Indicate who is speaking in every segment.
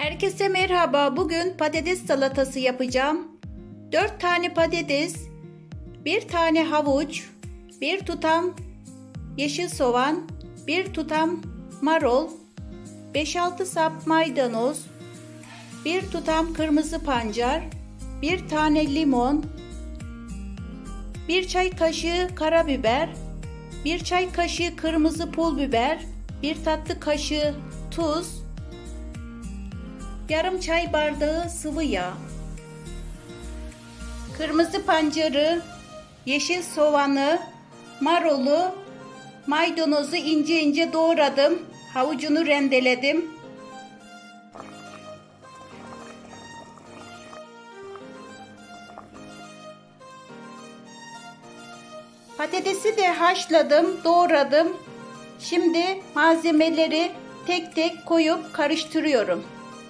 Speaker 1: Herkese merhaba. Bugün patates salatası yapacağım. 4 tane patates, 1 tane havuç, 1 tutam yeşil soğan, 1 tutam marul, 5-6 sap maydanoz, 1 tutam kırmızı pancar, 1 tane limon, 1 çay kaşığı karabiber, 1 çay kaşığı kırmızı pul biber, 1 tatlı kaşığı tuz, yarım çay bardağı sıvı yağ. Kırmızı pancarı, yeşil soğanı, marulu, maydanozu ince ince doğradım. Havucunu rendeledim. Patatesi de haşladım, doğradım. Şimdi malzemeleri tek tek koyup karıştırıyorum.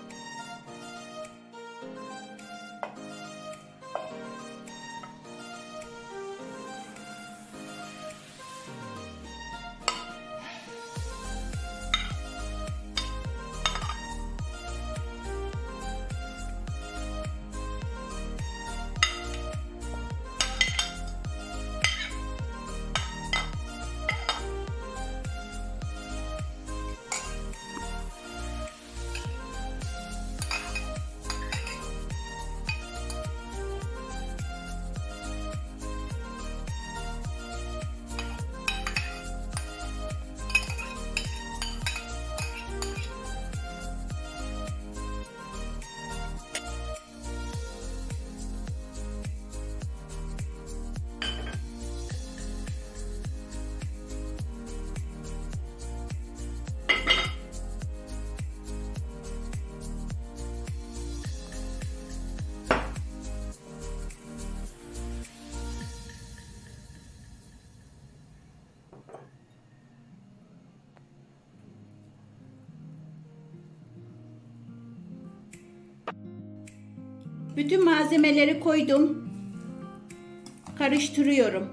Speaker 1: Bütün malzemeleri koydum. Karıştırıyorum.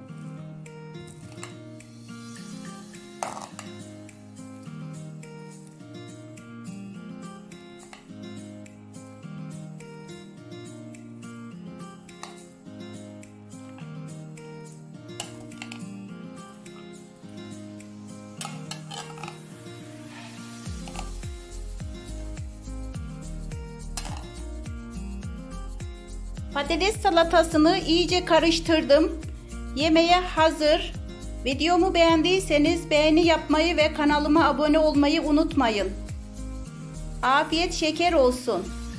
Speaker 1: Patates salatasını iyice karıştırdım. Yemeğe hazır. Videomu beğendiyseniz beğeni yapmayı ve kanalıma abone olmayı unutmayın. Afiyet şeker olsun.